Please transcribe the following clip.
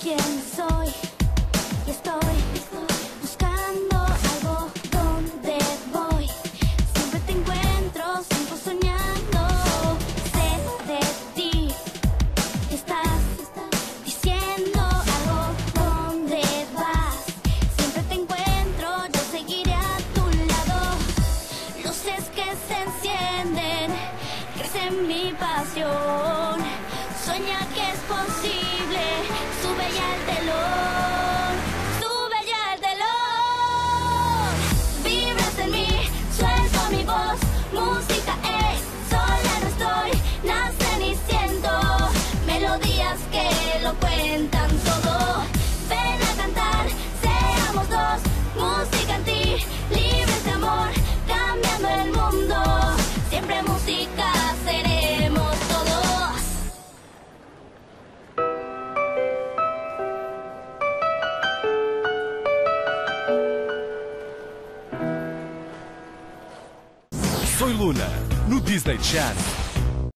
quién soy y estoy buscando algo donde voy. Siempre te encuentro, sigo soñando. Sé de ti, estás diciendo algo donde vas. Siempre te encuentro, yo seguiré a tu lado. Luces que se encienden, crece mi pasión. Sueña que es posible, sube ya el telón, sube ya el telón. Vibras en mí, suelto mi voz, música es, sola no estoy, nacen y siento melodías que lo cuentan todo. Ven a cantar, seamos dos, música en ti, libres de amor, cambiando el mundo, siempre música seremos todos. Soy Luna, no Disney Channel.